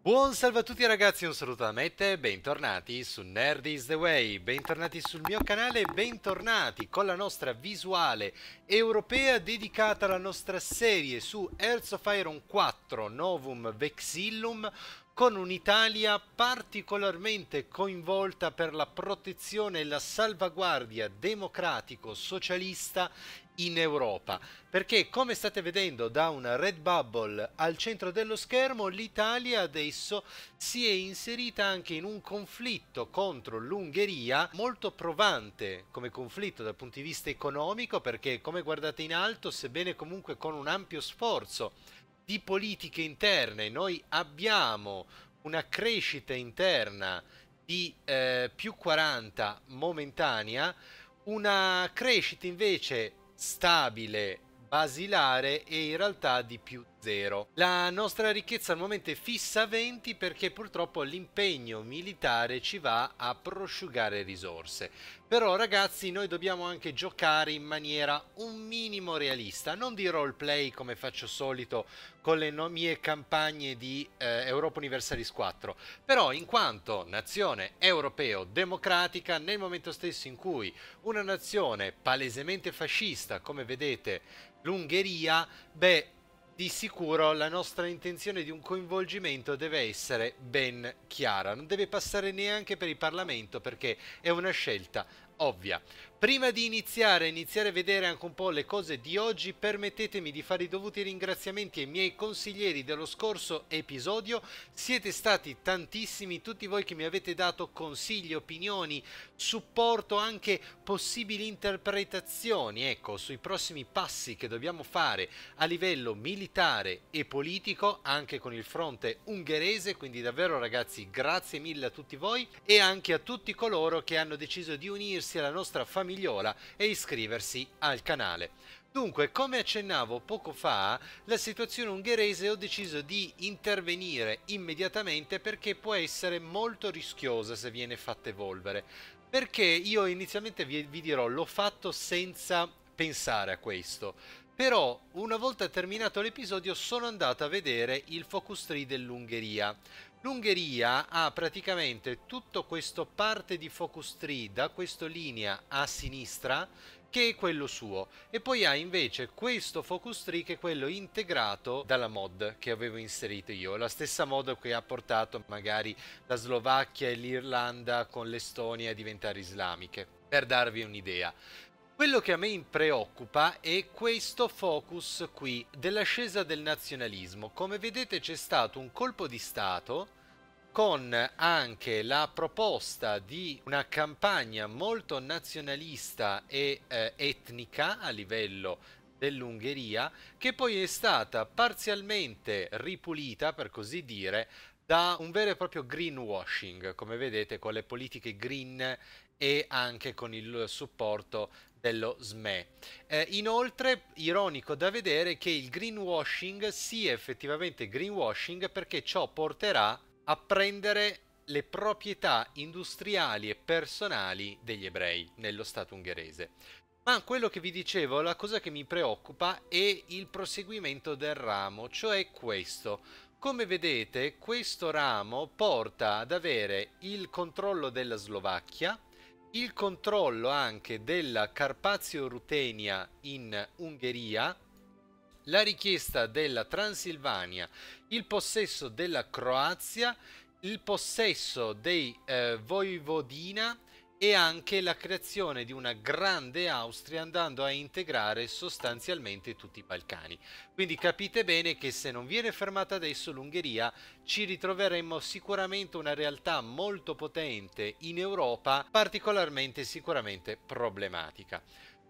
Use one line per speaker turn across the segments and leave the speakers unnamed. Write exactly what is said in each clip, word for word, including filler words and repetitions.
Buon salve a tutti ragazzi, un saluto da Mette, bentornati su Nerd is the Way, bentornati sul mio canale, bentornati con la nostra visuale europea dedicata alla nostra serie su Hearts of Iron quattro Novum Vexillum, con un'Italia particolarmente coinvolta per la protezione e la salvaguardia democratico-socialista in Europa, perché come state vedendo da una red bubble al centro dello schermo, l'Italia adesso si è inserita anche in un conflitto contro l'Ungheria molto provante come conflitto dal punto di vista economico, perché come guardate in alto, sebbene comunque con un ampio sforzo di politiche interne, noi abbiamo una crescita interna di eh, più quaranta momentanea, una crescita invece stabile, basilare e in realtà di più zero. La nostra ricchezza al momento è fissa a venti perché purtroppo l'impegno militare ci va a prosciugare risorse. Però ragazzi, noi dobbiamo anche giocare in maniera un minimo realista, non di roleplay come faccio solito con le no mie campagne di eh, Europa Universalis quattro, però in quanto nazione europeo-democratica, nel momento stesso in cui una nazione palesemente fascista, come vedete l'Ungheria, beh, di sicuro la nostra intenzione di un coinvolgimento deve essere ben chiara, non deve passare neanche per il Parlamento perché è una scelta ovvia. Prima di iniziare, iniziare a vedere anche un po' le cose di oggi, permettetemi di fare i dovuti ringraziamenti ai miei consiglieri dello scorso episodio. Siete stati tantissimi, tutti voi che mi avete dato consigli, opinioni, supporto, anche possibili interpretazioni, ecco, sui prossimi passi che dobbiamo fare a livello militare e politico, anche con il fronte ungherese. Quindi davvero ragazzi, grazie mille a tutti voi e anche a tutti coloro che hanno deciso di unirsi alla nostra famiglia e iscriversi al canale. Dunque, come accennavo poco fa, la situazione ungherese ho deciso di intervenire immediatamente perché può essere molto rischiosa se viene fatta evolvere. Perché io inizialmente vi, vi dirò, l'ho fatto senza pensare a questo. Però, una volta terminato l'episodio, sono andato a vedere il focus tree dell'Ungheria. L'Ungheria ha praticamente tutto questo parte di focus tree da questa linea a sinistra che è quello suo, e poi ha invece questo focus tree che è quello integrato dalla mod che avevo inserito io, la stessa mod che ha portato magari la Slovacchia e l'Irlanda con l'Estonia a diventare islamiche, per darvi un'idea. Quello che a me preoccupa è questo focus qui dell'ascesa del nazionalismo. Come vedete c'è stato un colpo di stato con anche la proposta di una campagna molto nazionalista e eh, etnica a livello dell'Ungheria, che poi è stata parzialmente ripulita, per così dire, da un vero e proprio greenwashing, come vedete, con le politiche green e anche con il supporto dello S M E. Eh, inoltre, ironico da vedere che il greenwashing sia effettivamente greenwashing perché ciò porterà a prendere le proprietà industriali e personali degli ebrei nello Stato ungherese. Ma quello che vi dicevo, la cosa che mi preoccupa è il proseguimento del ramo, cioè questo. Come vedete, questo ramo porta ad avere il controllo della Slovacchia, il controllo anche della Carpazio-Rutenia in Ungheria, la richiesta della Transilvania, il possesso della Croazia, il possesso dei eh, Vojvodina e anche la creazione di una grande Austria andando a integrare sostanzialmente tutti i Balcani. Quindi capite bene che se non viene fermata adesso l'Ungheria ci ritroveremo sicuramente una realtà molto potente in Europa, particolarmente sicuramente problematica.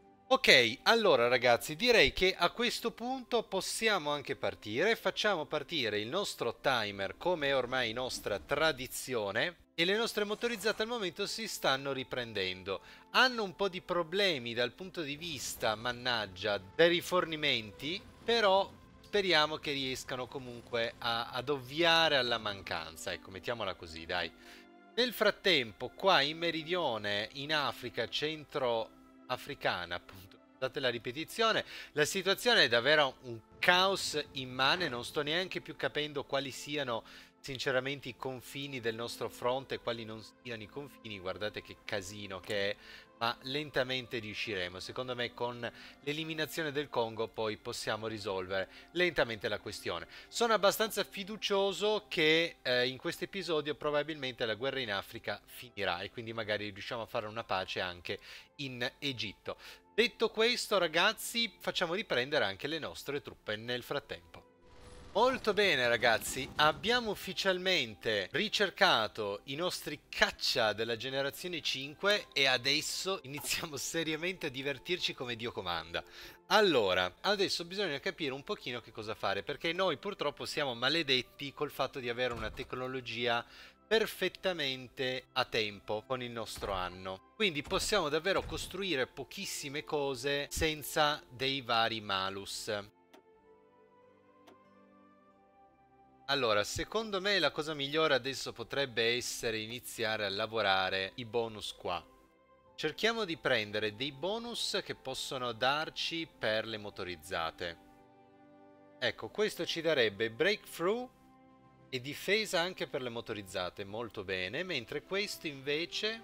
Ok, allora ragazzi, direi che a questo punto possiamo anche partire. Facciamo partire il nostro timer come è ormai nostra tradizione e le nostre motorizzate al momento si stanno riprendendo. Hanno un po' di problemi dal punto di vista, mannaggia, dei rifornimenti, però speriamo che riescano comunque a, ad ovviare alla mancanza, ecco, mettiamola così, dai. Nel frattempo, qua in meridione, in Africa, centro africana, appunto, date la ripetizione, la situazione è davvero un caos immane, non sto neanche più capendo quali siano sinceramente i confini del nostro fronte, quali non siano i confini, guardate che casino che è, ma lentamente riusciremo. Secondo me con l'eliminazione del Congo poi possiamo risolvere lentamente la questione. Sono abbastanza fiducioso che eh, in questo episodio probabilmente la guerra in Africa finirà e quindi magari riusciamo a fare una pace anche in Egitto. Detto questo, ragazzi, facciamo riprendere anche le nostre truppe nel frattempo. Molto bene ragazzi, abbiamo ufficialmente ricercato i nostri caccia della generazione cinque e adesso iniziamo seriamente a divertirci come Dio comanda. Allora, adesso bisogna capire un pochino che cosa fare, perché noi purtroppo siamo maledetti col fatto di avere una tecnologia perfettamente a tempo con il nostro anno. Quindi possiamo davvero costruire pochissime cose senza dei vari malus. Allora, secondo me la cosa migliore adesso potrebbe essere iniziare a lavorare i bonus qua. Cerchiamo di prendere dei bonus che possono darci per le motorizzate. Ecco, questo ci darebbe breakthrough e difesa anche per le motorizzate, molto bene, mentre questo invece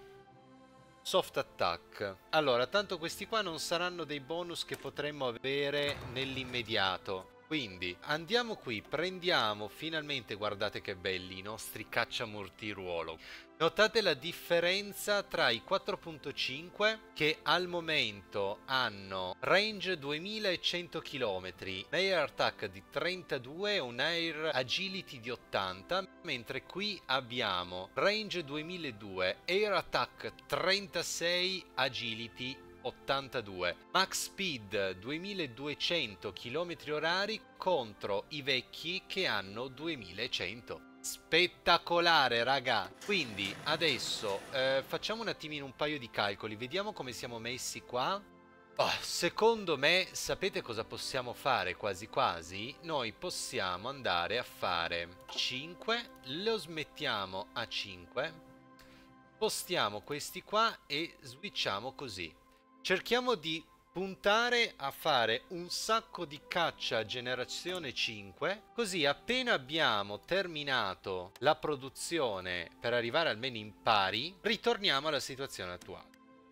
soft attack. Allora, tanto questi qua non saranno dei bonus che potremmo avere nell'immediato. Quindi andiamo qui, prendiamo finalmente, guardate che belli i nostri cacciamortiruolo. Notate la differenza tra i quattro punto cinque che al momento hanno range duemilacento chilometri, un air attack di trentadue e un air agility di ottanta, mentre qui abbiamo range duemiladue, air attack trentasei, agility ottantadue, max speed duemiladuecento chilometri orari contro i vecchi che hanno duemilacento. Spettacolare raga. Quindi adesso eh, facciamo un attimino un paio di calcoli, vediamo come siamo messi qua. Oh, secondo me sapete cosa possiamo fare quasi quasi? Noi possiamo andare a fare cinque, lo smettiamo a cinque, spostiamo questi qua e switchiamo così. Cerchiamo di puntare a fare un sacco di caccia generazione cinque, così appena abbiamo terminato la produzione per arrivare almeno in pari, ritorniamo alla situazione attuale.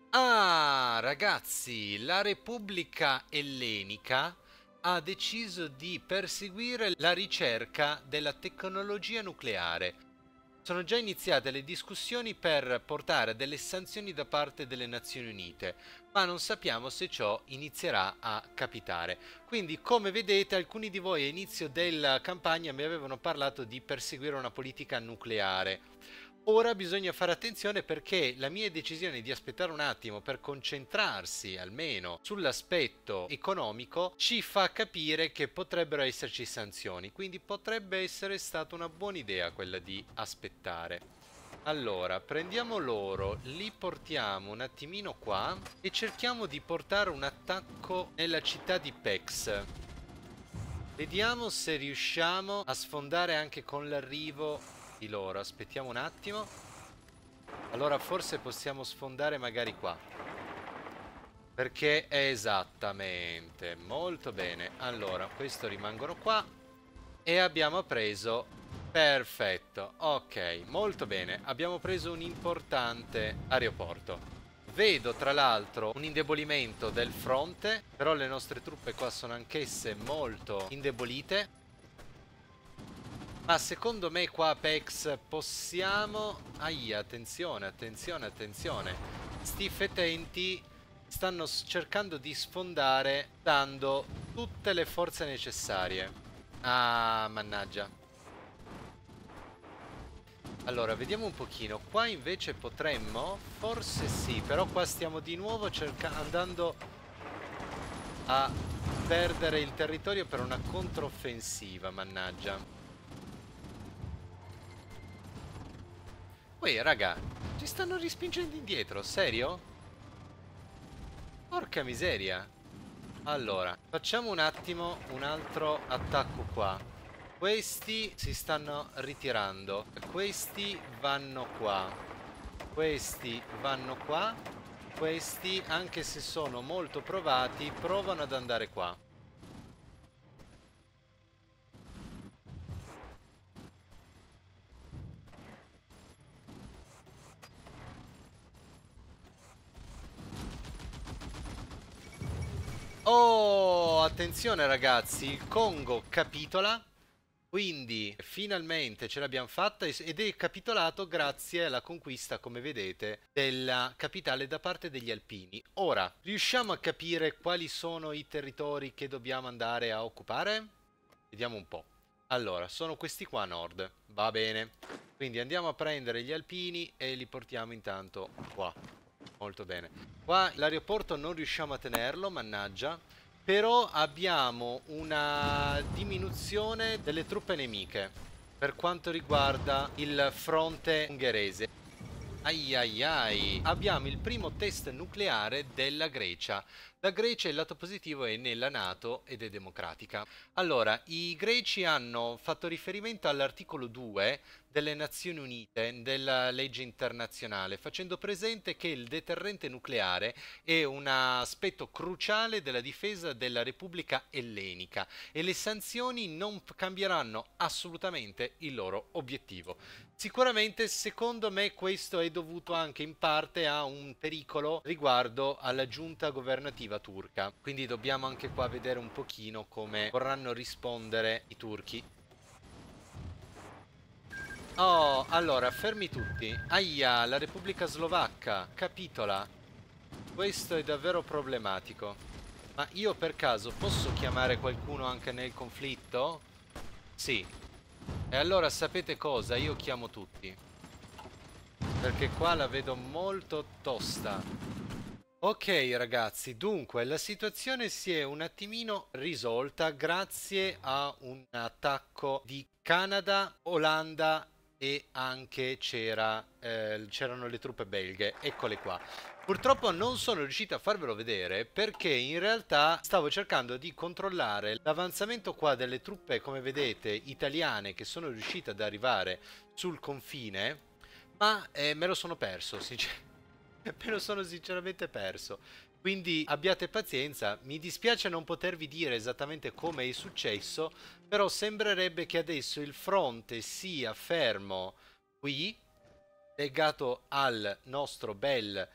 Ah, ragazzi, la Repubblica Ellenica ha deciso di perseguire la ricerca della tecnologia nucleare. Sono già iniziate le discussioni per portare delle sanzioni da parte delle Nazioni Unite, ma non sappiamo se ciò inizierà a capitare. Quindi, come vedete, alcuni di voi a inizio della campagna mi avevano parlato di perseguire una politica nucleare. Ora bisogna fare attenzione perché la mia decisione di aspettare un attimo per concentrarsi almeno sull'aspetto economico ci fa capire che potrebbero esserci sanzioni, quindi potrebbe essere stata una buona idea quella di aspettare. Allora, prendiamo loro, li portiamo un attimino qua e cerchiamo di portare un attacco nella città di Pex. Vediamo se riusciamo a sfondare anche con l'arrivo di loro. Aspettiamo un attimo. Allora forse possiamo sfondare magari qua, perché esattamente, molto bene. Allora questo rimangono qua e abbiamo preso, perfetto, ok, molto bene, abbiamo preso un importante aeroporto. Vedo tra l'altro un indebolimento del fronte, però le nostre truppe qua sono anch'esse molto indebolite. Ma secondo me qua a Pex possiamo... Aia, attenzione, attenzione, attenzione. Sti fetenti stanno cercando di sfondare dando tutte le forze necessarie. Ah, mannaggia. Allora, vediamo un pochino. Qua invece potremmo? Forse sì, però qua stiamo di nuovo andando a perdere il territorio per una controffensiva, mannaggia. Poi, raga, ci stanno rispingendo indietro, serio? Porca miseria. Allora, facciamo un attimo un altro attacco qua. Questi si stanno ritirando. Questi vanno qua. Questi vanno qua. Questi, anche se sono molto provati, provano ad andare qua. Oh, attenzione ragazzi, il Congo capitola. Quindi finalmente ce l'abbiamo fatta ed è capitolato grazie alla conquista, come vedete, della capitale da parte degli alpini. Ora, riusciamo a capire quali sono i territori che dobbiamo andare a occupare? Vediamo un po'. Allora, sono questi qua a nord, va bene. Quindi andiamo a prendere gli alpini e li portiamo intanto qua. Molto bene. Qua l'aeroporto non riusciamo a tenerlo, mannaggia. Però abbiamo una diminuzione delle truppe nemiche per quanto riguarda il fronte ungherese. Ai ai ai, abbiamo il primo test nucleare della Grecia. La Grecia, il lato positivo, è nella NATO ed è democratica. Allora, i greci hanno fatto riferimento all'articolo due delle Nazioni Unite, della legge internazionale, facendo presente che il deterrente nucleare è un aspetto cruciale della difesa della Repubblica Ellenica e le sanzioni non cambieranno assolutamente il loro obiettivo. Sicuramente, secondo me, questo è dovuto anche in parte a un pericolo riguardo alla giunta governativa turca. Quindi dobbiamo anche qua vedere un pochino come vorranno rispondere i turchi. Oh, allora, fermi tutti. Aia, la Repubblica Slovacca capitola. Questo è davvero problematico. Ma io per caso posso chiamare qualcuno anche nel conflitto? Sì. E allora sapete cosa? Io chiamo tutti. Perché qua la vedo molto tosta. Ok ragazzi, dunque la situazione si è un attimino risolta grazie a un attacco di Canada, Olanda e anche c'era, eh, c'erano le truppe belghe. Eccole qua. Purtroppo non sono riuscito a farvelo vedere perché in realtà stavo cercando di controllare l'avanzamento qua delle truppe, come vedete, italiane che sono riuscite ad arrivare sul confine, ma eh, me lo sono perso, sinceramente. Me lo sono sinceramente perso. Quindi abbiate pazienza, mi dispiace non potervi dire esattamente come è successo, però sembrerebbe che adesso il fronte sia fermo qui, legato al nostro bel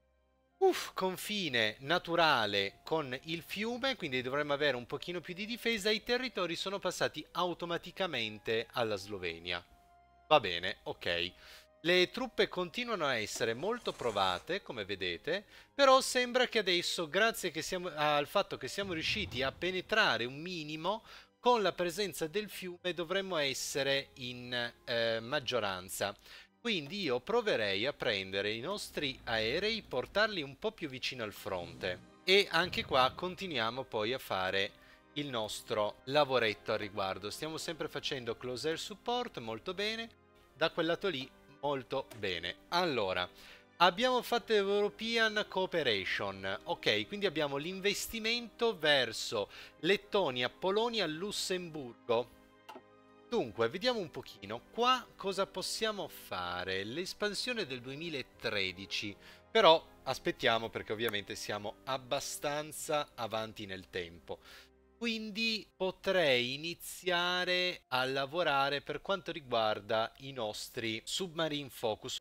Uff, confine naturale con il fiume, quindi dovremmo avere un pochino più di difesa. I territori sono passati automaticamente alla Slovenia. Va bene, ok. Le truppe continuano a essere molto provate, come vedete, però sembra che adesso, grazie che siamo, al fatto che siamo riusciti a penetrare un minimo, con la presenza del fiume dovremmo essere in eh, maggioranza. Quindi io proverei a prendere i nostri aerei, portarli un po' più vicino al fronte. E anche qua continuiamo poi a fare il nostro lavoretto al riguardo. Stiamo sempre facendo close air support, molto bene. Da quel lato lì, molto bene. Allora, abbiamo fatto European Cooperation. Ok, quindi abbiamo l'investimento verso Lettonia, Polonia, Lussemburgo. Dunque, vediamo un pochino. Qua cosa possiamo fare? L'espansione del duemilatredici. Però aspettiamo perché ovviamente siamo abbastanza avanti nel tempo. Quindi potrei iniziare a lavorare per quanto riguarda i nostri Submarine Focus.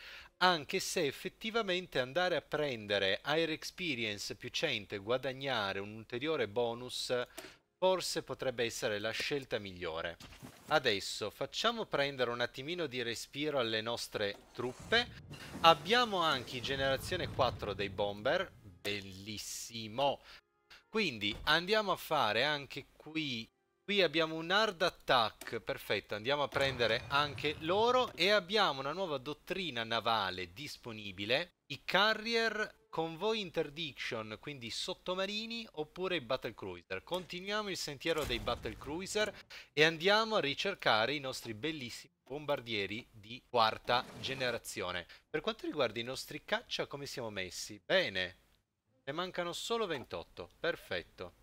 Anche se effettivamente andare a prendere Air Experience più cento e guadagnare un ulteriore bonus forse potrebbe essere la scelta migliore. Adesso facciamo prendere un attimino di respiro alle nostre truppe. Abbiamo anche generazione quattro dei bomber, bellissimo. Quindi andiamo a fare anche qui. Qui abbiamo un hard attack, perfetto, andiamo a prendere anche loro e abbiamo una nuova dottrina navale disponibile, i carrier convoy interdiction, quindi sottomarini oppure i battle cruiser. Continuiamo il sentiero dei battle cruiser e andiamo a ricercare i nostri bellissimi bombardieri di quarta generazione. Per quanto riguarda i nostri caccia, come siamo messi? Bene, ne mancano solo ventotto, perfetto.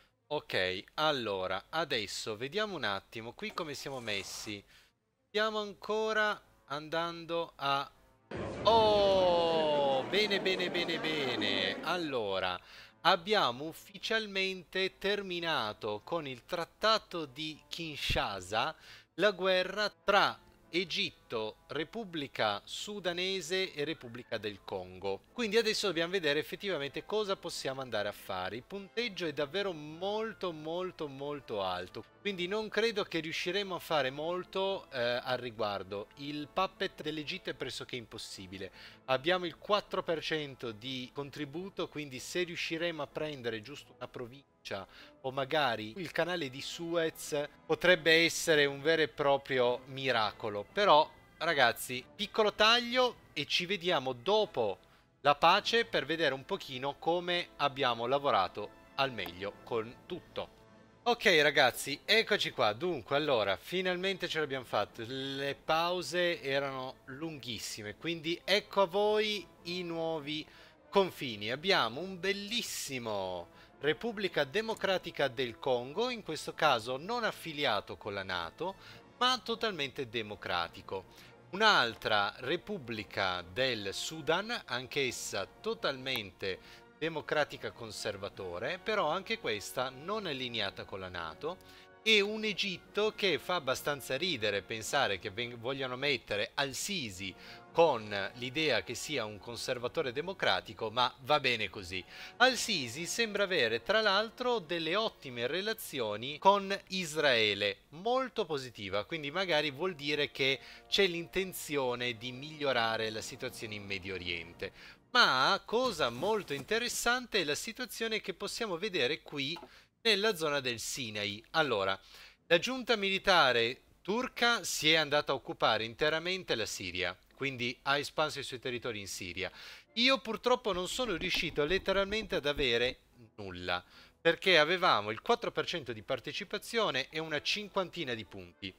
Ok, allora, adesso vediamo un attimo qui come siamo messi. Stiamo ancora andando a... Oh, bene, bene, bene, bene. Allora, abbiamo ufficialmente terminato con il trattato di Kinshasa la guerra tra Egitto Egitto, Repubblica Sudanese e Repubblica del Congo. Quindi adesso dobbiamo vedere effettivamente cosa possiamo andare a fare. Il punteggio è davvero molto molto molto alto, quindi non credo che riusciremo a fare molto eh, al riguardo. Il puppet dell'Egitto è pressoché impossibile. Abbiamo il quattro per cento di contributo, quindi se riusciremo a prendere giusto una provincia o magari il canale di Suez potrebbe essere un vero e proprio miracolo. Però ragazzi, piccolo taglio e ci vediamo dopo la pace per vedere un pochino come abbiamo lavorato al meglio con tutto. Ok ragazzi, eccoci qua. Dunque, allora, finalmente ce l'abbiamo fatta. Le pause erano lunghissime, quindi ecco a voi i nuovi confini. Abbiamo un bellissimo Repubblica Democratica del Congo, in questo caso non affiliato con la NATO, ma totalmente democratico. Un'altra Repubblica del Sudan, anch'essa totalmente democratica conservatore, però anche questa non allineata con la NATO, e un Egitto che fa abbastanza ridere pensare che vogliano mettere Al-Sisi con l'idea che sia un conservatore democratico, ma va bene così. Al-Sisi sembra avere tra l'altro delle ottime relazioni con Israele, molto positiva, quindi magari vuol dire che c'è l'intenzione di migliorare la situazione in Medio Oriente. Ma cosa molto interessante è la situazione che possiamo vedere qui nella zona del Sinai. Allora, la giunta militare turca si è andata a occupare interamente la Siria, quindi ha espanso i suoi territori in Siria. Io purtroppo non sono riuscito letteralmente ad avere nulla, perché avevamo il quattro per cento di partecipazione e una cinquantina di punti.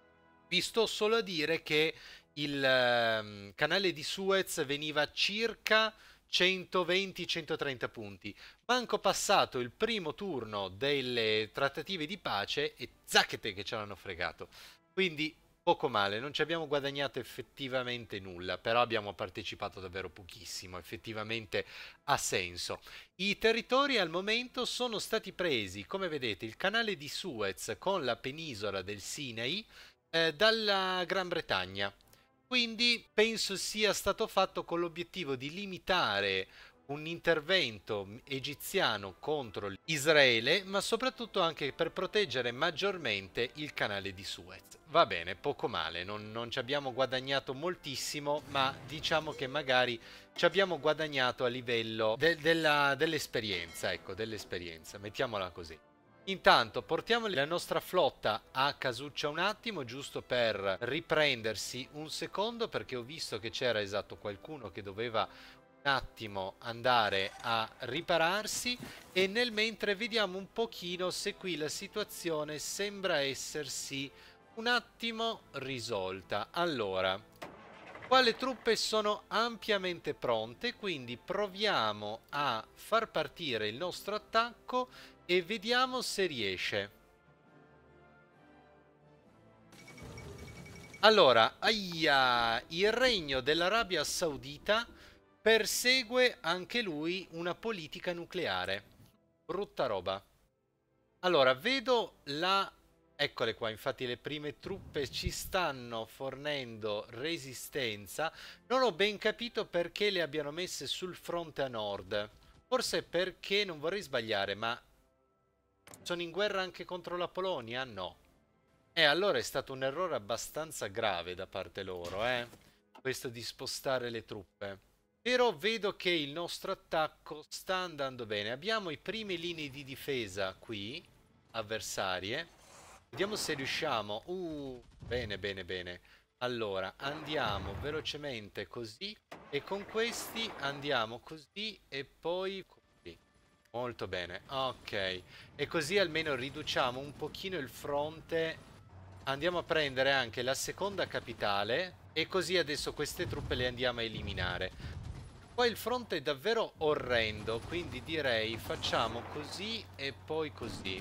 Vi sto solo a dire che il um, canale di Suez veniva circa centoventi centotrenta punti. Manco passato il primo turno delle trattative di pace e zacchete che ce l'hanno fregato. Quindi poco male, non ci abbiamo guadagnato effettivamente nulla, però abbiamo partecipato davvero pochissimo, effettivamente ha senso. I territori al momento sono stati presi, come vedete, il canale di Suez con la penisola del Sinai eh, dalla Gran Bretagna. Quindi penso sia stato fatto con l'obiettivo di limitare un intervento egiziano contro Israele, ma soprattutto anche per proteggere maggiormente il canale di Suez. Va bene, poco male, non, non ci abbiamo guadagnato moltissimo, ma diciamo che magari ci abbiamo guadagnato a livello de della, dell'esperienza, ecco, dell'esperienza, mettiamola così. Intanto portiamo la nostra flotta a casuccia un attimo, giusto per riprendersi un secondo, perché ho visto che c'era esatto qualcuno che doveva un attimo andare a ripararsi, e nel mentre vediamo un pochino se qui la situazione sembra essersi un attimo risolta. Allora, qua le truppe sono ampiamente pronte, quindi proviamo a far partire il nostro attacco e vediamo se riesce. Allora, aia, il regno dell'Arabia Saudita persegue anche lui una politica nucleare. Brutta roba. Allora, vedo la... Eccole qua, infatti le prime truppe ci stanno fornendo resistenza. Non ho ben capito perché le abbiano messe sul fronte a nord. Forse perché, non vorrei sbagliare, ma... sono in guerra anche contro la Polonia? No. E allora è stato un errore abbastanza grave da parte loro, eh? Questo di spostare le truppe. Però vedo che il nostro attacco sta andando bene. Abbiamo i primi linee di difesa qui, avversarie. Vediamo se riusciamo. Uh, bene, bene, bene. Allora, andiamo velocemente così. E con questi andiamo così e poi... Molto bene, ok. E così almeno riduciamo un pochino il fronte. Andiamo a prendere anche la seconda capitale e così adesso queste truppe le andiamo a eliminare. Poi il fronte è davvero orrendo, quindi direi facciamo così e poi così.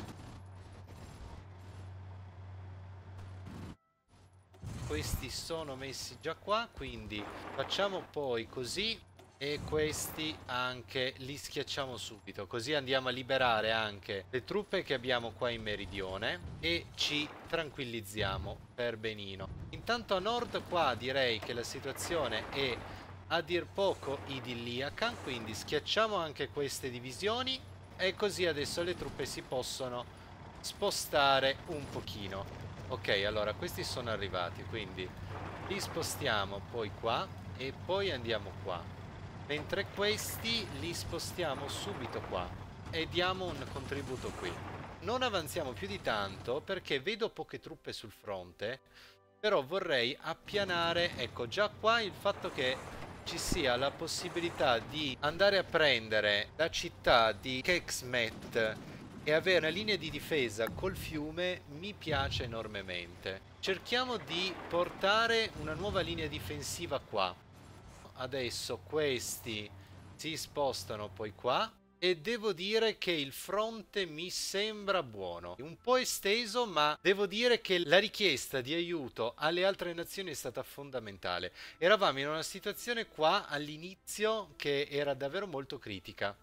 Questi sono messi già qua, quindi facciamo poi così. E questi anche li schiacciamo subito, così andiamo a liberare anche le truppe che abbiamo qua in meridione e ci tranquillizziamo per benino. intanto a nord qua direi che la situazione è a dir poco idilliaca, quindi schiacciamo anche queste divisioni e così adesso le truppe si possono spostare un pochino. Ok, allora questi sono arrivati, quindi li spostiamo poi qua e poi andiamo qua, mentre questi li spostiamo subito qua e diamo un contributo qui. Non avanziamo più di tanto perché vedo poche truppe sul fronte, però vorrei appianare, ecco già qua il fatto che ci sia la possibilità di andare a prendere la città di Keksmet e avere una linea di difesa col fiume mi piace enormemente. Cerchiamo di portare una nuova linea difensiva qua. Adesso questi si spostano poi qua e devo dire che il fronte mi sembra buono, un po' esteso, ma devo dire che la richiesta di aiuto alle altre nazioni è stata fondamentale. Eravamo in una situazione qua all'inizio che era davvero molto critica.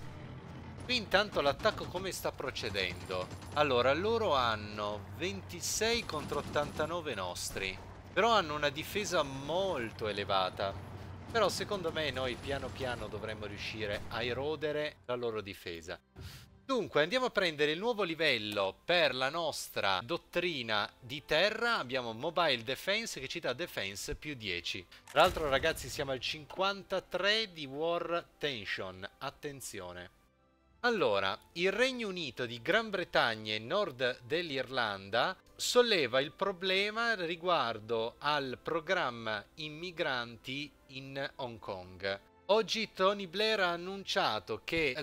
Qui intanto l'attacco come sta procedendo? Allora, loro hanno ventisei contro ottantanove nostri, però hanno una difesa molto elevata. Però secondo me noi piano piano dovremmo riuscire a erodere la loro difesa. Dunque andiamo a prendere il nuovo livello per la nostra dottrina di terra. Abbiamo Mobile Defense che ci dà Defense più dieci. Tra l'altro ragazzi siamo al cinquantatré di War Tension. Attenzione. Allora, il Regno Unito di Gran Bretagna e nord dell'Irlanda solleva il problema riguardo al programma immigranti in Hong Kong. Oggi Tony Blair ha annunciato che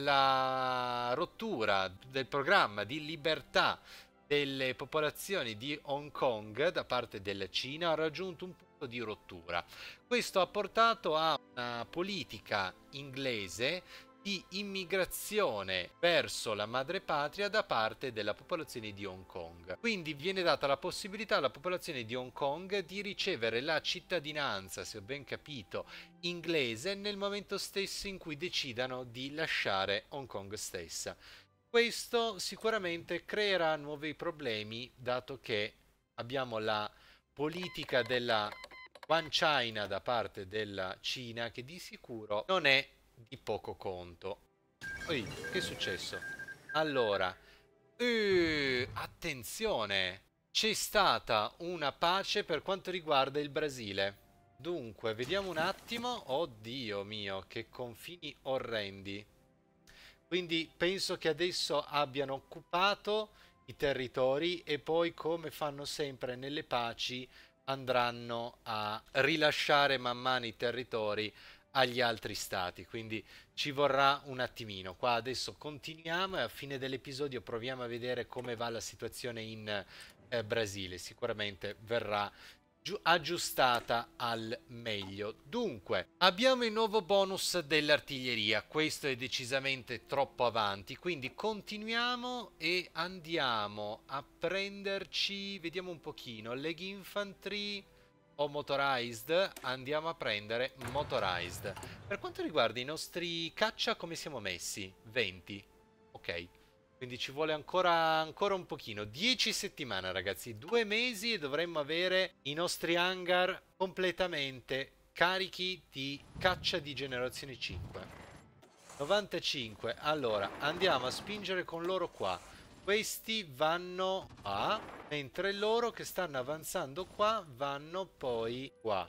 la rottura del programma di libertà delle popolazioni di Hong Kong da parte della Cina ha raggiunto un punto di rottura. Questo ha portato a una politica inglese di immigrazione verso la madrepatria da parte della popolazione di Hong Kong. Quindi viene data la possibilità alla popolazione di Hong Kong di ricevere la cittadinanza, se ho ben capito, inglese nel momento stesso in cui decidano di lasciare Hong Kong stessa. Questo sicuramente creerà nuovi problemi, dato che abbiamo la politica della One China da parte della Cina, che di sicuro non è di poco conto. Oi, che è successo? Allora, uh, attenzione, c'è stata una pace per quanto riguarda il Brasile. Dunque, vediamo un attimo. Oddio mio, che confini orrendi. Quindi penso che adesso abbiano occupato i territori e poi, come fanno sempre nelle paci, andranno a rilasciare man mano i territori agli altri stati, quindi ci vorrà un attimino. Qua adesso continuiamo e a fine dell'episodio proviamo a vedere come va la situazione in eh, Brasile. Sicuramente verrà aggiustata al meglio. Dunque, abbiamo il nuovo bonus dell'artiglieria. Questo è decisamente troppo avanti, quindi continuiamo e andiamo a prenderci, vediamo un pochino, leg infantry o motorized. Andiamo a prendere motorized. Per quanto riguarda i nostri caccia, come siamo messi? venti. Ok, quindi ci vuole ancora, ancora un pochino. dieci settimane ragazzi, due mesi e dovremmo avere i nostri hangar completamente carichi di caccia di generazione cinque. novantacinque. Allora andiamo a spingere con loro qua. Questi vanno a, mentre loro che stanno avanzando qua vanno poi qua.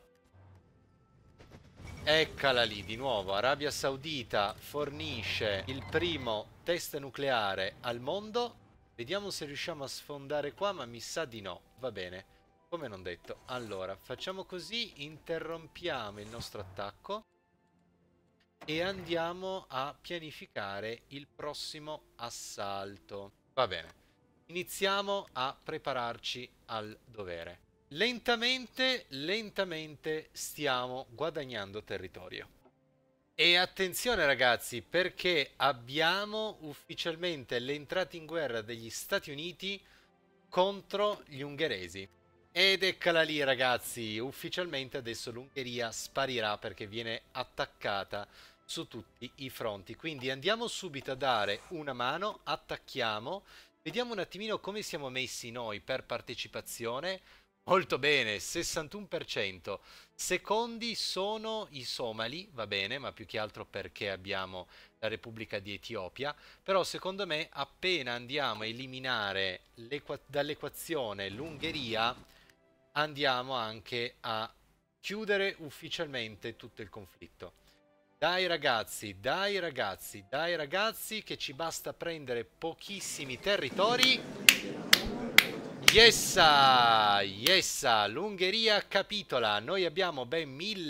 Eccola lì di nuovo. Arabia Saudita fornisce il primo test nucleare al mondo. Vediamo se riusciamo a sfondare qua, ma mi sa di no. Va bene, come non detto. Allora facciamo così, interrompiamo il nostro attacco e andiamo a pianificare il prossimo assalto. Va bene, iniziamo a prepararci al dovere. Lentamente, lentamente stiamo guadagnando territorio. E attenzione ragazzi, perché abbiamo ufficialmente l'entrata in guerra degli Stati Uniti contro gli ungheresi. Ed eccola lì ragazzi, ufficialmente adesso l'Ungheria sparirà perché viene attaccata su tutti i fronti. Quindi andiamo subito a dare una mano, attacchiamo, vediamo un attimino come siamo messi noi per partecipazione. Molto bene, sessantuno per cento. Secondi sono i somali, va bene, ma più che altro perché abbiamo la Repubblica di Etiopia. Però secondo me appena andiamo a eliminare l'equa- dall'equazione l'Ungheria, andiamo anche a chiudere ufficialmente tutto il conflitto. Dai ragazzi, dai ragazzi, dai ragazzi, che ci basta prendere pochissimi territori. Yessa, yessa, l'Ungheria capitola. Noi abbiamo ben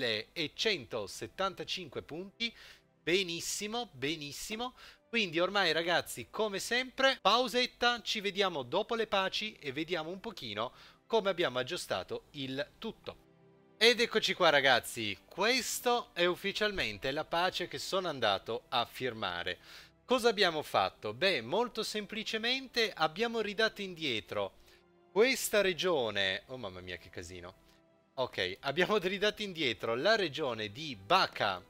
millecentosettantacinque punti. Benissimo, benissimo. Quindi ormai ragazzi, come sempre, pausetta, ci vediamo dopo le paci e vediamo un pochino come abbiamo aggiustato il tutto. Ed eccoci qua ragazzi, questo è ufficialmente la pace che sono andato a firmare. Cosa abbiamo fatto? Beh, molto semplicemente abbiamo ridato indietro questa regione. Oh mamma mia che casino. Ok, abbiamo ridato indietro la regione di Bačka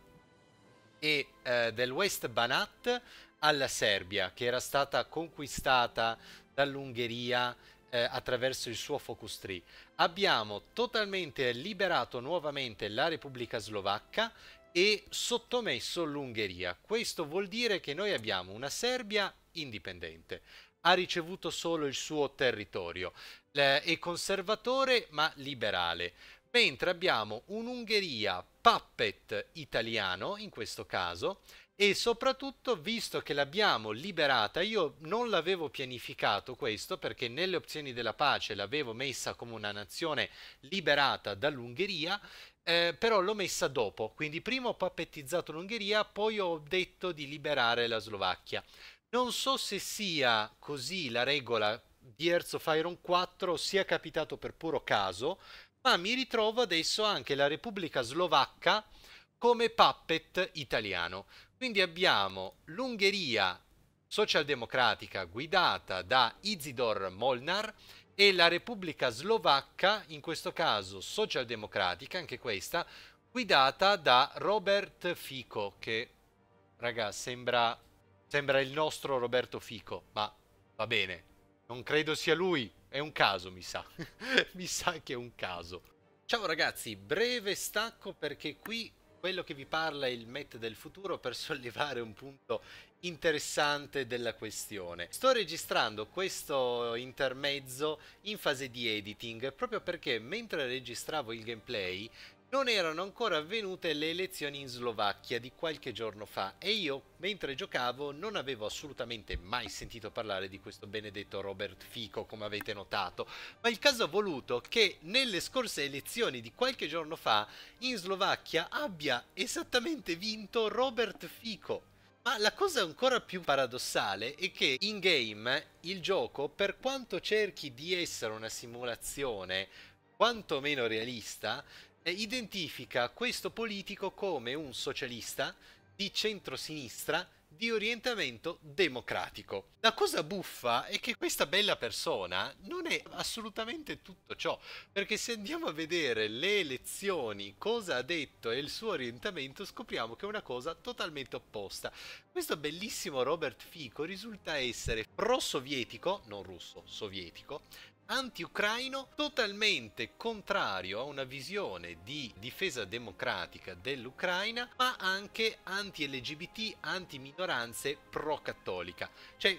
e eh, del West Banat alla Serbia, che era stata conquistata dall'Ungheria eh, attraverso il suo Focus Tree. Abbiamo totalmente liberato nuovamente la Repubblica Slovacca e sottomesso l'Ungheria. Questo vuol dire che noi abbiamo una Serbia indipendente. Ha ricevuto solo il suo territorio. È conservatore ma liberale. Mentre abbiamo un'Ungheria puppet italiano, in questo caso, e soprattutto, visto che l'abbiamo liberata, io non l'avevo pianificato questo perché nelle opzioni della pace l'avevo messa come una nazione liberata dall'Ungheria, eh, però l'ho messa dopo, quindi prima ho pappettizzato l'Ungheria, poi ho detto di liberare la Slovacchia. Non so se sia così la regola di Hearts of Iron quattro, sia capitato per puro caso, ma mi ritrovo adesso anche la Repubblica Slovacca come puppet italiano. Quindi abbiamo l'Ungheria socialdemocratica guidata da Izidor Molnar e la Repubblica Slovacca, in questo caso socialdemocratica, anche questa, guidata da Robert Fico, che, raga, sembra, sembra il nostro Roberto Fico, ma va bene, non credo sia lui, è un caso, mi sa. Mi sa che è un caso. Ciao ragazzi, breve stacco perché qui quello che vi parla è il Matt del futuro per sollevare un punto interessante della questione. Sto registrando questo intermezzo in fase di editing proprio perché mentre registravo il gameplay non erano ancora avvenute le elezioni in Slovacchia di qualche giorno fa e io, mentre giocavo, non avevo assolutamente mai sentito parlare di questo benedetto Robert Fico, come avete notato, ma il caso ha voluto che nelle scorse elezioni di qualche giorno fa in Slovacchia abbia esattamente vinto Robert Fico. Ma la cosa ancora più paradossale è che in game il gioco, per quanto cerchi di essere una simulazione quantomeno realista, eh, identifica questo politico come un socialista di centrosinistra di orientamento democratico. La cosa buffa è che questa bella persona non è assolutamente tutto ciò, perché se andiamo a vedere le elezioni, cosa ha detto e il suo orientamento, scopriamo che è una cosa totalmente opposta. Questo bellissimo Robert Fico risulta essere pro-sovietico, non russo, sovietico, anti-ucraino, totalmente contrario a una visione di difesa democratica dell'Ucraina, ma anche anti-L G B T, anti-minoranze, pro-cattolica. Cioè,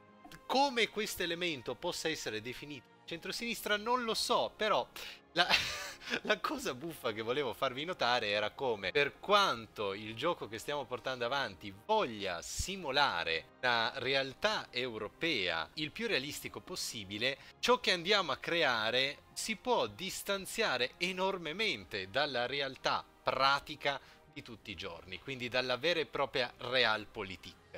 come questo elemento possa essere definito centrosinistra non lo so, però la, la cosa buffa che volevo farvi notare era come, per quanto il gioco che stiamo portando avanti voglia simulare la realtà europea il più realistico possibile, ciò che andiamo a creare si può distanziare enormemente dalla realtà pratica di tutti i giorni, quindi dalla vera e propria realpolitik.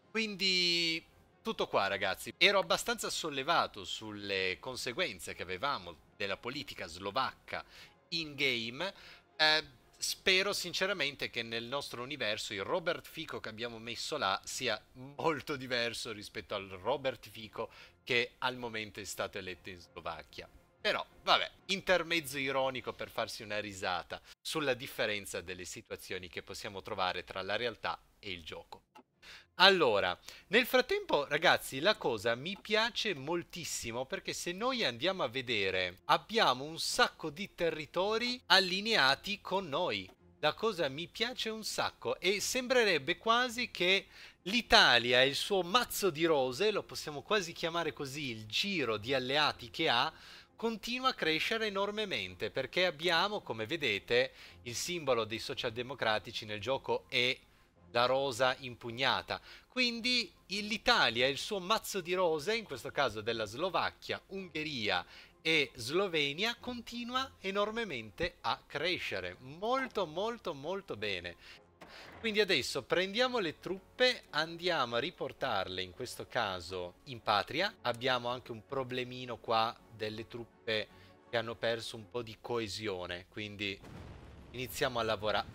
Quindi tutto qua ragazzi, ero abbastanza sollevato sulle conseguenze che avevamo della politica slovacca in game, eh, spero sinceramente che nel nostro universo il Robert Fico che abbiamo messo là sia molto diverso rispetto al Robert Fico che al momento è stato eletto in Slovacchia. Però, vabbè, intermezzo ironico per farsi una risata sulla differenza delle situazioni che possiamo trovare tra la realtà e il gioco. Allora, nel frattempo, ragazzi, la cosa mi piace moltissimo perché se noi andiamo a vedere, abbiamo un sacco di territori allineati con noi. La cosa mi piace un sacco e sembrerebbe quasi che l'Italia e il suo mazzo di rose, lo possiamo quasi chiamare così, il giro di alleati che ha, continua a crescere enormemente perché abbiamo, come vedete, il simbolo dei socialdemocratici nel gioco è la rosa impugnata. Quindi l'Italia e il suo mazzo di rose, in questo caso della Slovacchia, Ungheria e Slovenia, continua enormemente a crescere. Molto molto molto bene. Quindi adesso prendiamo le truppe, andiamo a riportarle in questo caso in patria. Abbiamo anche un problemino qua delle truppe che hanno perso un po' di coesione, quindi iniziamo a lavorare.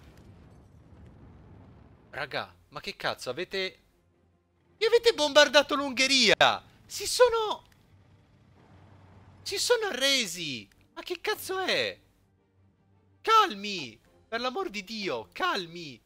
Raga, ma che cazzo, avete... Mi avete bombardato l'Ungheria! Si sono... Si sono arresi! Ma che cazzo è? Calmi! Per l'amor di Dio, calmi!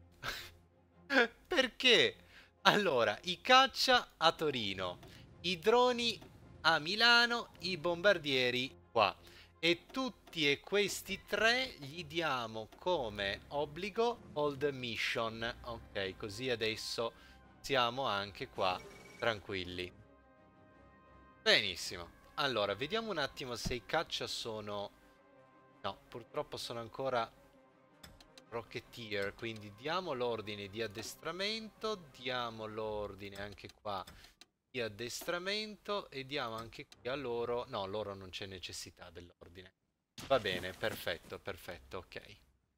Perché? Allora, i caccia a Torino, i droni a Milano, i bombardieri qua. E tutti e questi tre gli diamo come obbligo hold mission. Ok, così adesso siamo anche qua tranquilli. Benissimo. Allora, vediamo un attimo se i caccia sono... No, purtroppo sono ancora Rocketeer, quindi diamo l'ordine di addestramento, diamo l'ordine anche qua di addestramento e diamo anche qui a loro... No, loro non c'è necessità dell'ordine. Va bene, perfetto, perfetto, ok.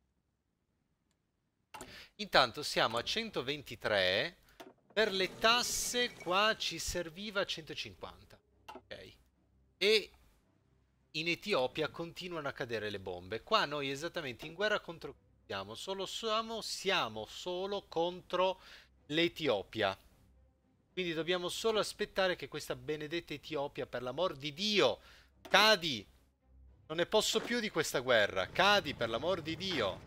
Intanto siamo a centoventitré, per le tasse qua ci serviva centocinquanta, ok. E in Etiopia continuano a cadere le bombe. Qua noi esattamente in guerra contro chi siamo? Solo siamo, siamo solo contro l'Etiopia. Quindi dobbiamo solo aspettare che questa benedetta Etiopia, per l'amor di Dio, cadi. Non ne posso più di questa guerra. Cadi, per l'amor di Dio.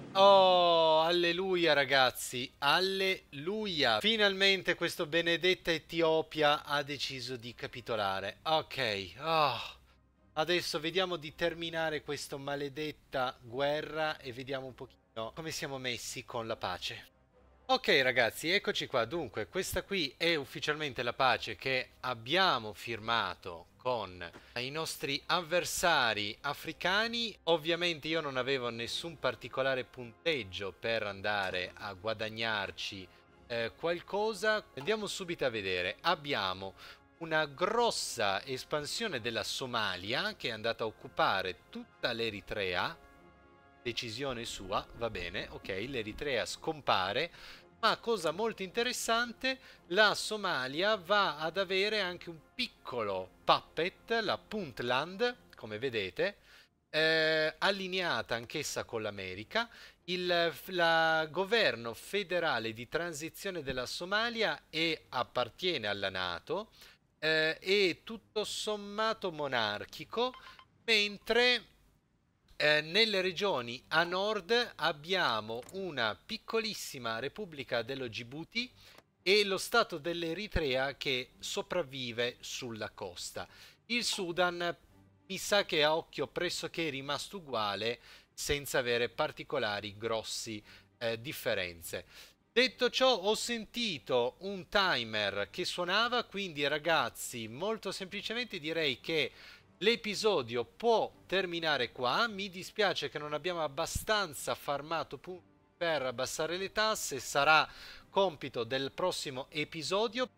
Oh, alleluia ragazzi, alleluia. Finalmente questo benedetta Etiopia ha deciso di capitolare. Ok, oh. Adesso vediamo di terminare questa maledetta guerra e vediamo un pochino come siamo messi con la pace. Ok ragazzi, eccoci qua. Dunque, questa qui è ufficialmente la pace che abbiamo firmato con i nostri avversari africani. Ovviamente io non avevo nessun particolare punteggio per andare a guadagnarci eh, qualcosa. Andiamo subito a vedere. Abbiamo una grossa espansione della Somalia che è andata a occupare tutta l'Eritrea. Decisione sua, va bene, ok, l'Eritrea scompare, ma cosa molto interessante, la Somalia va ad avere anche un piccolo puppet, la Puntland, come vedete, eh, allineata anch'essa con l'America. Il la governo federale di transizione della Somalia è, appartiene alla NATO, eh, è tutto sommato monarchico, mentre eh, nelle regioni a nord abbiamo una piccolissima repubblica dello Djibouti e lo stato dell'Eritrea che sopravvive sulla costa. Il Sudan mi sa che a occhio pressoché è rimasto uguale senza avere particolari grossi eh, differenze. Detto ciò, ho sentito un timer che suonava, quindi ragazzi, molto semplicemente direi che l'episodio può terminare qua. Mi dispiace che non abbiamo abbastanza farmato punti per abbassare le tasse, sarà compito del prossimo episodio.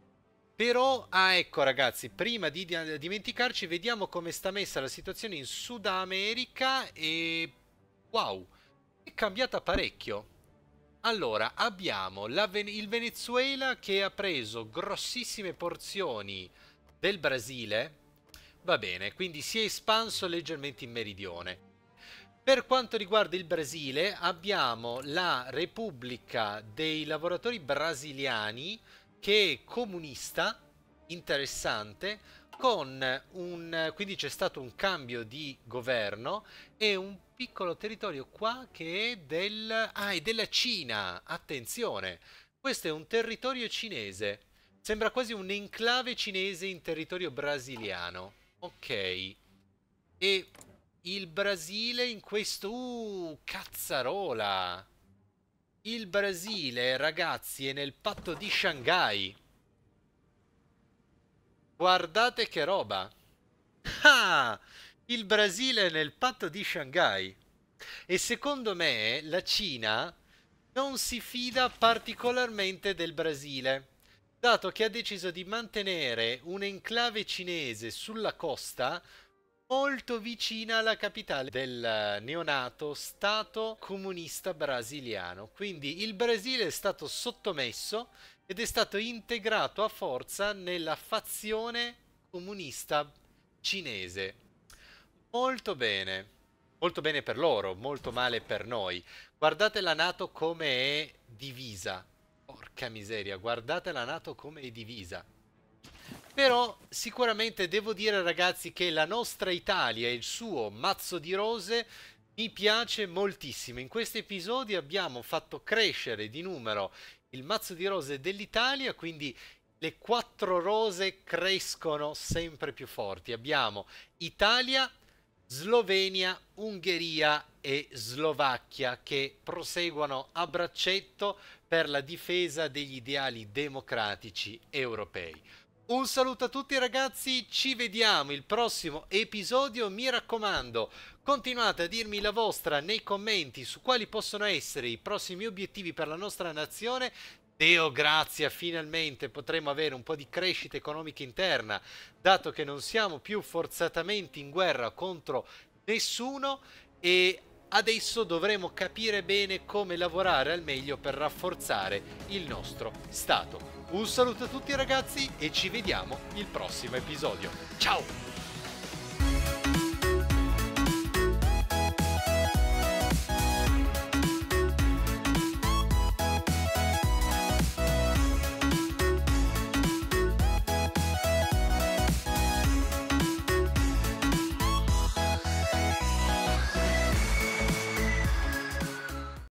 Però, ah ecco ragazzi, prima di dimenticarci, vediamo come sta messa la situazione in Sud America e... wow, è cambiata parecchio. Allora, abbiamo la Ven- il Venezuela che ha preso grossissime porzioni del Brasile. Va bene, quindi si è espanso leggermente in meridione. Per quanto riguarda il Brasile, abbiamo la Repubblica dei Lavoratori Brasiliani che è comunista, interessante, con un... quindi c'è stato un cambio di governo e un piccolo territorio qua che è del... ah, è della Cina, attenzione! Questo è un territorio cinese. Sembra quasi un enclave cinese in territorio brasiliano. Ok. E il Brasile in questo... Uh, cazzarola! Il Brasile, ragazzi, è nel patto di Shanghai. Guardate che roba! Ah! Il Brasile è nel patto di Shanghai. E secondo me la Cina non si fida particolarmente del Brasile, dato che ha deciso di mantenere un'enclave cinese sulla costa molto vicina alla capitale del neonato Stato comunista brasiliano. Quindi il Brasile è stato sottomesso ed è stato integrato a forza nella fazione comunista cinese. Molto bene. Molto bene per loro, molto male per noi. Guardate la NATO come è divisa. Porca miseria, guardate la NATO come è divisa. Però sicuramente devo dire, ragazzi, che la nostra Italia e il suo mazzo di rose mi piace moltissimo. In questi episodi abbiamo fatto crescere di numero il mazzo di rose dell'Italia, quindi le quattro rose crescono sempre più forti. Abbiamo Italia, Slovenia, Ungheria e Slovacchia che proseguono a braccetto per la difesa degli ideali democratici europei. Un saluto a tutti ragazzi, ci vediamo il prossimo episodio, mi raccomando, continuate a dirmi la vostra nei commenti su quali possono essere i prossimi obiettivi per la nostra nazione. Deo grazia, finalmente potremo avere un po' di crescita economica interna, dato che non siamo più forzatamente in guerra contro nessuno e adesso dovremo capire bene come lavorare al meglio per rafforzare il nostro Stato. Un saluto a tutti ragazzi e ci vediamo il prossimo episodio. Ciao!